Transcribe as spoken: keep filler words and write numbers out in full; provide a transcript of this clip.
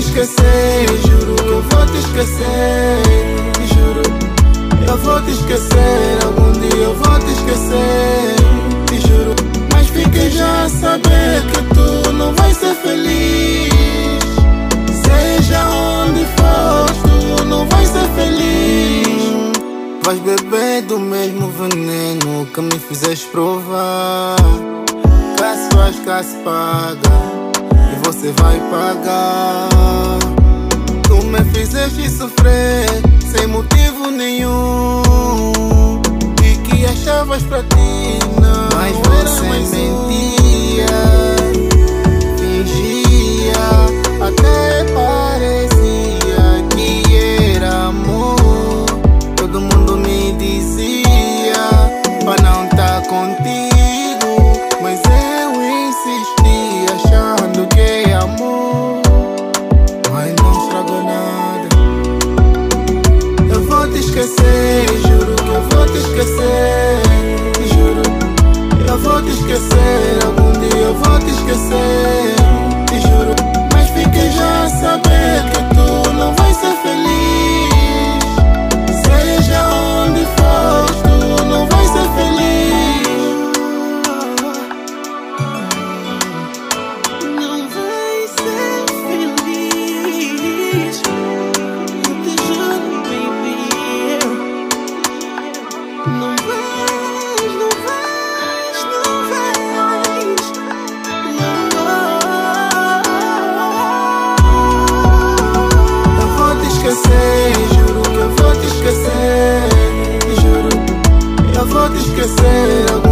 esquecer, juro que eu vou te esquecer. Juro, eu vou te esquecer. Algum dia eu vou te esquecer. Te juro, mas fiquei já a saber que tu não vais ser feliz. Seja onde fores, tu não vais ser feliz. Vais beber do mesmo veneno que me fizeste provar. Cá se faz, cá se paga, e você vai pagar. Tu me fizeste sofrer sem motivo nenhum, e que achavas pra ti não, mas você mentia, fingia, até parecia que era amor. Todo mundo me dizia pra não tá contigo, mas eu insisti achando que é amor, mas não estragou nada. Eu vou te esquecer, juro que eu vou te esquecer. Juro, eu vou te esquecer. Algum dia eu vou te esquecer. Te juro, mas fiquei já a saber que tu não vais ser feliz. Seja onde fores, tu não vais ser feliz. Não vai ser feliz. Eu te juro, baby. Não vais, não vais, não vais. Eu vou te esquecer, juro que eu vou te esquecer. Juro, eu vou te esquecer.